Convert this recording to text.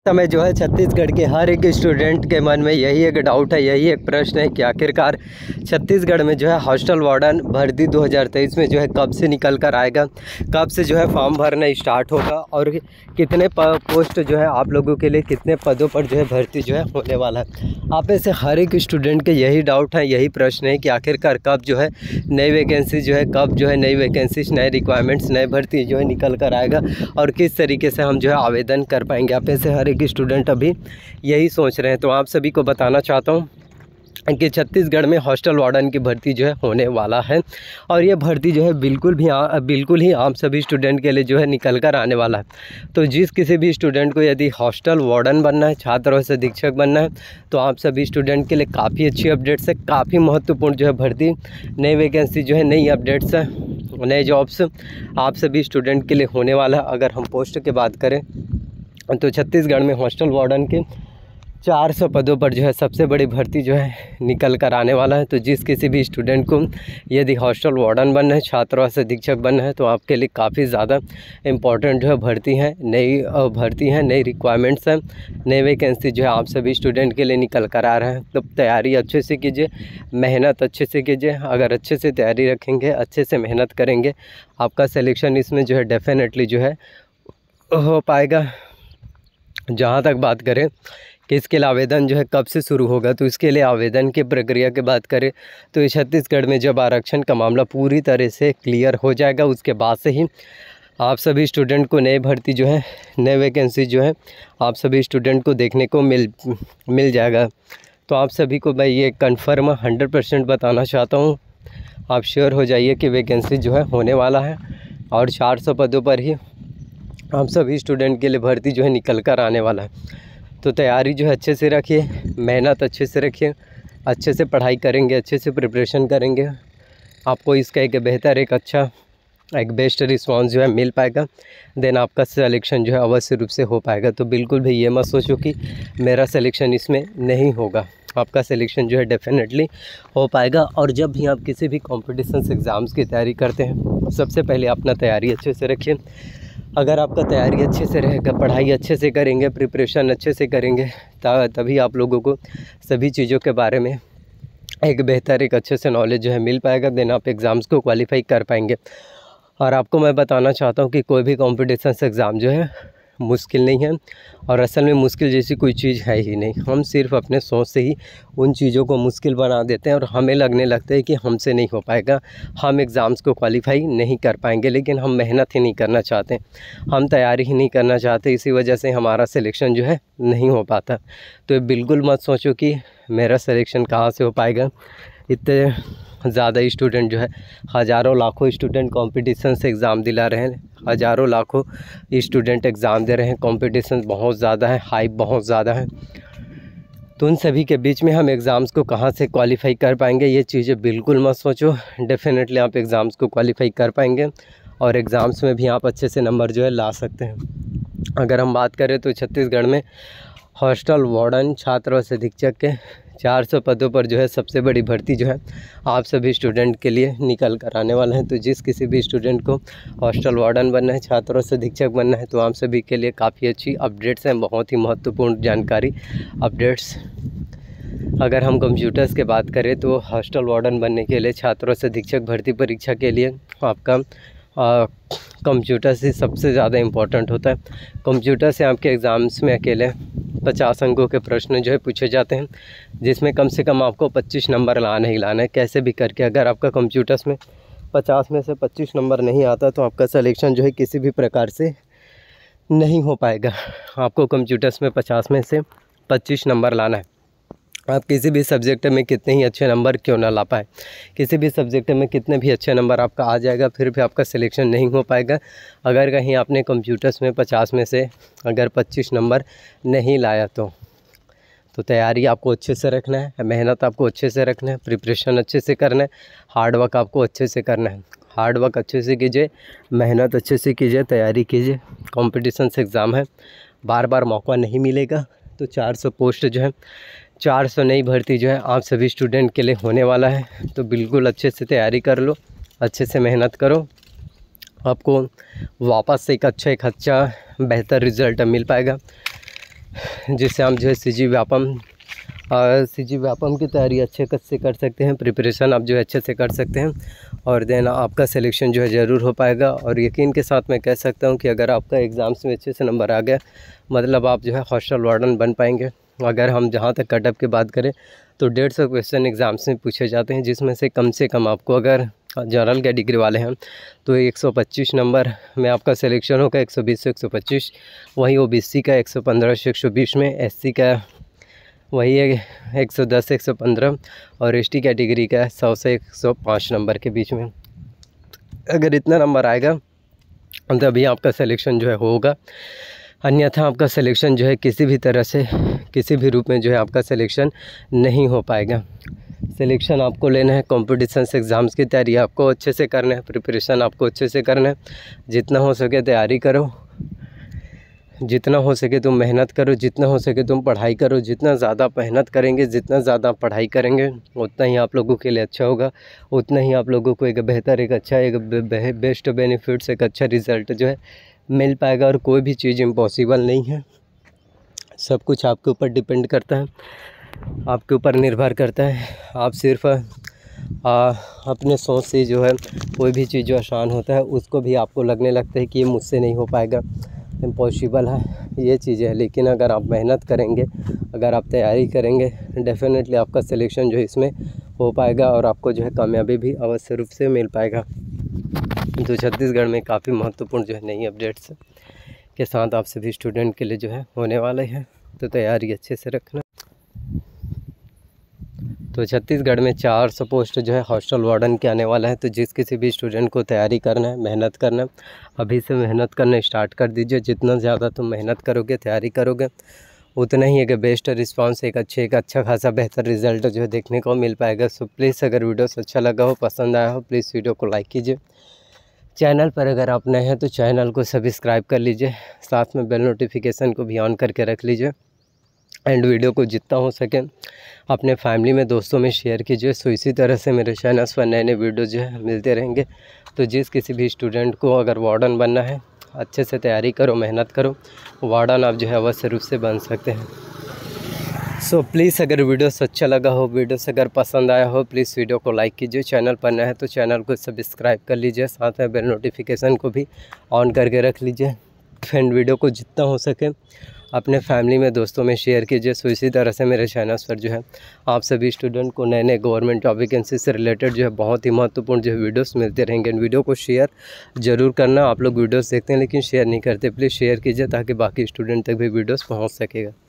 समय जो है छत्तीसगढ़ के हर एक स्टूडेंट के मन में यही एक डाउट है, यही एक प्रश्न है कि आखिरकार छत्तीसगढ़ में जो है हॉस्टल वार्डन भर्ती 2023 में जो है कब से निकल कर आएगा, कब से जो है फॉर्म भरना स्टार्ट होगा और कितने पोस्ट जो है आप लोगों के लिए कितने पदों पर जो है भर्ती जो है होने वाला है। आप में से हर एक स्टूडेंट के यही डाउट है, यही प्रश्न है कि आखिरकार कब जो है नई वैकेंसी जो है कब जो है नई वैकेंसीज, नए रिक्वायरमेंट्स, नए भर्ती जो है निकल कर आएगा और किस तरीके से हम जो है आवेदन कर पाएंगे। आप में से हर एक स्टूडेंट अभी यही सोच रहे हैं, तो आप सभी को बताना चाहता हूँ कि छत्तीसगढ़ में हॉस्टल वार्डन की भर्ती जो है होने वाला है और ये भर्ती जो है बिल्कुल ही आम सभी स्टूडेंट के लिए जो है निकल कर आने वाला है। तो जिस किसी भी स्टूडेंट को यदि हॉस्टल वार्डन बनना है, छात्र से अधीक्षक बनना है, तो आप सभी स्टूडेंट के लिए काफ़ी अच्छी अपडेट्स है, काफ़ी महत्वपूर्ण जो है भर्ती, नई वैकेंसी जो है, नई अपडेट्स है, नए जॉब्स आप सभी स्टूडेंट के लिए होने वाला है। अगर हम पोस्ट की बात करें तो छत्तीसगढ़ में हॉस्टल वार्डन के 400 पदों पर जो है सबसे बड़ी भर्ती जो है निकल कर आने वाला है। तो जिस किसी भी स्टूडेंट को यदि हॉस्टल वार्डन बनना है, छात्रावास अधीक्षक बनना है, तो आपके लिए काफ़ी ज़्यादा इम्पॉर्टेंट जो है भर्ती है, नई रिक्वायरमेंट्स हैं, नई वैकेंसी जो है आप सभी स्टूडेंट के लिए निकल कर आ रहा है। तो तैयारी अच्छे से कीजिए, मेहनत अच्छे से कीजिए। अगर अच्छे से तैयारी रखेंगे, अच्छे से मेहनत करेंगे, आपका सिलेक्शन इसमें जो है डेफिनेटली जो है हो पाएगा। जहाँ तक बात करें कि इसके लिए आवेदन जो है कब से शुरू होगा, तो इसके लिए आवेदन की प्रक्रिया की बात करें तो ये छत्तीसगढ़ में जब आरक्षण का मामला पूरी तरह से क्लियर हो जाएगा, उसके बाद से ही आप सभी स्टूडेंट को नई भर्ती जो है, नए वैकेंसी जो है आप सभी स्टूडेंट को देखने को मिल जाएगा। तो आप सभी को मैं ये कन्फर्म 100% बताना चाहता हूँ, आप श्योर हो जाइए कि वैकेंसी जो है होने वाला है और 400 पदों पर ही आप सभी स्टूडेंट के लिए भर्ती जो है निकल कर आने वाला है। तो तैयारी जो है अच्छे से रखिए, मेहनत अच्छे से रखिए, अच्छे से पढ़ाई करेंगे, अच्छे से प्रिपरेशन करेंगे, आपको इसका एक बेस्ट रिस्पांस जो है मिल पाएगा, देन आपका सिलेक्शन जो है अवश्य रूप से हो पाएगा। तो बिल्कुल भी ये मत सोचो कि मेरा सिलेक्शन इसमें नहीं होगा, आपका सिलेक्शन जो है डेफिनेटली हो पाएगा। और जब भी आप किसी भी कॉम्पिटिशन्स एग्ज़ाम्स की तैयारी करते हैं, सबसे पहले अपना तैयारी अच्छे से रखिए। अगर आपका तैयारी अच्छे से रहेगा, पढ़ाई अच्छे से करेंगे, प्रिपरेशन अच्छे से करेंगे, तभी आप लोगों को सभी चीज़ों के बारे में एक अच्छे से नॉलेज जो है मिल पाएगा, देन आप एग्ज़ाम्स को क्वालिफाई कर पाएंगे। और आपको मैं बताना चाहता हूँ कि कोई भी कॉम्पिटिशन्स एग्ज़ाम जो है मुश्किल नहीं है और असल में मुश्किल जैसी कोई चीज़ है ही नहीं। हम सिर्फ अपने सोच से ही उन चीज़ों को मुश्किल बना देते हैं और हमें लगने लगता है कि हमसे नहीं हो पाएगा, हम एग्ज़ाम्स को क्वालिफाई नहीं कर पाएंगे, लेकिन हम मेहनत ही नहीं करना चाहते, हम तैयारी ही नहीं करना चाहते, इसी वजह से हमारा सिलेक्शन जो है नहीं हो पाता। तो बिल्कुल मत सोचो कि मेरा सिलेक्शन कहाँ से हो पाएगा। इतने ज़्यादा स्टूडेंट जो है, हज़ारों लाखों स्टूडेंट कॉम्पिटिशन से एग्ज़ाम दिला रहे हैं, हज़ारों लाखों स्टूडेंट एग्ज़ाम दे रहे हैं, कंपटीशन बहुत ज़्यादा है, हाइप बहुत ज़्यादा है। तो उन सभी के बीच में हम एग्ज़ाम्स को कहाँ से क्वालिफाई कर पाएंगे, ये चीज़ें बिल्कुल मत सोचो। डेफिनेटली आप एग्ज़ाम्स को क्वालिफाई कर पाएंगे और एग्ज़ाम्स में भी आप अच्छे से नंबर जो है ला सकते हैं। अगर हम बात करें तो छत्तीसगढ़ में हॉस्टल वार्डन छात्रावास अधीक्षक के 400 पदों पर जो है सबसे बड़ी भर्ती जो है आप सभी स्टूडेंट के लिए निकल कर आने वाला है। तो जिस किसी भी स्टूडेंट को हॉस्टल वार्डन बनना है, छात्रावास अधीक्षक बनना है, तो आप सभी के लिए काफ़ी अच्छी अपडेट्स हैं, बहुत ही महत्वपूर्ण जानकारी अपडेट्स। अगर हम कंप्यूटर्स की बात करें तो हॉस्टल वार्डन बनने के लिए, छात्रावास अधीक्षक भर्ती परीक्षा के लिए आपका कंप्यूटर से सबसे ज़्यादा इम्पोर्टेंट होता है। कंप्यूटर से आपके एग्ज़ाम्स में अकेले 50 अंकों के प्रश्न जो है पूछे जाते हैं, जिसमें कम से कम आपको 25 नंबर लाना ही लाना है, कैसे भी करके। अगर आपका कंप्यूटर्स में 50 में से 25 नंबर नहीं आता तो आपका सिलेक्शन जो है किसी भी प्रकार से नहीं हो पाएगा। आपको कंप्यूटर्स में 50 में से 25 नंबर लाना है। आप किसी भी सब्जेक्ट में कितने ही अच्छे नंबर क्यों ना ला पाए, किसी भी सब्जेक्ट में कितने भी अच्छे नंबर आपका आ जाएगा, फिर भी आपका सिलेक्शन नहीं हो पाएगा अगर कहीं आपने कंप्यूटर्स में 50 में से अगर 25 नंबर नहीं लाया। तो तैयारी आपको अच्छे से रखना है, मेहनत आपको अच्छे से रखना है, प्रिपरेशन अच्छे से करना है, हार्ड वर्क आपको अच्छे से करना है। हार्ड वर्क अच्छे से कीजिए, मेहनत अच्छे से कीजिए, तैयारी कीजिए। कॉम्पिटिशन से एग्ज़ाम है, बार बार मौका नहीं मिलेगा। तो 400 पोस्ट जो है, 400 नई भर्ती जो है आप सभी स्टूडेंट के लिए होने वाला है। तो बिल्कुल अच्छे से तैयारी कर लो, अच्छे से मेहनत करो, आपको वापस से एक अच्छा बेहतर रिज़ल्ट मिल पाएगा। जिससे हम जो है सीजी व्यापम की तैयारी अच्छे से कर सकते हैं, प्रिपरेशन आप जो है अच्छे से कर सकते हैं और देन आपका सिलेक्शन जो है ज़रूर हो पाएगा। और यकीन के साथ मैं कह सकता हूं कि अगर आपका एग्ज़ाम्स में अच्छे से नंबर आ गया मतलब आप जो है हॉस्टल वार्डन बन पाएंगे। अगर हम जहां तक कटअप की बात करें तो 150 क्वेश्चन एग्ज़ाम्स में पूछे जाते हैं, जिसमें से कम आपको अगर जनरल कैटेगरी वाले हैं तो 125 नंबर में आपका सिलेक्शन होगा, 120 से 125। वहीं OBC का 115 से 120 में, SC का वही है 110 से 115 और ST कैटेगरी का 100 से 105 नंबर के बीच में। अगर इतना नंबर आएगा तभी आपका सिलेक्शन जो है होगा, अन्यथा आपका सिलेक्शन जो है किसी भी तरह से किसी भी रूप में जो है आपका सिलेक्शन नहीं हो पाएगा। सिलेक्शन आपको लेना है, कॉम्पिटिशन एग्ज़ाम्स की तैयारी आपको अच्छे से करना है, प्रिपरेशन आपको अच्छे से करना है। जितना हो सके तैयारी करो, जितना हो सके तुम मेहनत करो, जितना हो सके तुम पढ़ाई करो। जितना ज़्यादा मेहनत करेंगे, जितना ज़्यादा पढ़ाई करेंगे उतना ही आप लोगों के लिए अच्छा होगा, उतना ही आप लोगों को एक बेहतर बेस्ट बेनिफिट्स एक अच्छा रिज़ल्ट जो है मिल पाएगा। और कोई भी चीज़ इम्पॉसिबल नहीं है, सब कुछ आपके ऊपर डिपेंड करता है, आपके ऊपर निर्भर करता है। आप सिर्फ अपने सोच से जो है कोई भी चीज़ जो आसान होता है उसको भी आपको लगने लगता है कि ये मुझसे नहीं हो पाएगा, इम्पॉसिबल है, ये चीज़ें है। लेकिन अगर आप मेहनत करेंगे, अगर आप तैयारी करेंगे, डेफिनेटली आपका सिलेक्शन जो है इसमें हो पाएगा और आपको जो है कामयाबी भी अवश्य रूप से मिल पाएगा। तो छत्तीसगढ़ में काफ़ी महत्वपूर्ण जो है नई अपडेट्स के साथ आप सभी स्टूडेंट के लिए जो है होने वाले हैं, तो तैयारी अच्छे से रखना। तो छत्तीसगढ़ में 400 पोस्ट जो है हॉस्टल वार्डन के आने वाला है। तो जिस किसी भी स्टूडेंट को तैयारी करना है, मेहनत करना है, अभी से मेहनत करना स्टार्ट कर दीजिए। जितना ज़्यादा तुम मेहनत करोगे, तैयारी करोगे, उतना ही एक बेस्ट रिस्पांस, एक अच्छा खासा बेहतर रिजल्ट जो है देखने को मिल पाएगा। सो प्लीज़ अगर वीडियो अच्छा लगा हो, पसंद आया हो, प्लीज़ वीडियो को लाइक कीजिए। चैनल पर अगर आप नए हैं तो चैनल को सब्सक्राइब कर लीजिए, साथ में बेल नोटिफिकेशन को भी ऑन करके रख लीजिए। एंड वीडियो को जितना हो सके अपने फैमिली में, दोस्तों में शेयर कीजिए। सो इसी तरह से मेरे चैनल्स पर नए वीडियो जो है मिलते रहेंगे। तो जिस किसी भी स्टूडेंट को अगर वार्डन बनना है, अच्छे से तैयारी करो, मेहनत करो, वार्डन आप जो है अवश्य रूप से बन सकते हैं। सो प्लीज़ अगर वीडियो अच्छा लगा हो, वीडियो से अगर पसंद आया हो, प्लीज़ वीडियो को लाइक कीजिए। चैनल पर नया है तो चैनल को सब्सक्राइब कर लीजिए, साथ में बेल नोटिफिकेशन को भी ऑन करके रख लीजिए। एंड वीडियो को जितना हो सके अपने फैमिली में, दोस्तों में शेयर कीजिए। सो इसी तरह से मेरे चैनल्स पर जो है आप सभी स्टूडेंट को नए गवर्नमेंट जॉब वैकेंसी से रिलेटेड जो है बहुत ही महत्वपूर्ण जो है वीडियोस मिलते रहेंगे। इन वीडियो को शेयर ज़रूर करना। आप लोग वीडियोस देखते हैं लेकिन शेयर नहीं करते, प्लीज़ शेयर कीजिए ताकि बाकी स्टूडेंट तक भी वीडियोस पहुंच सकेगा।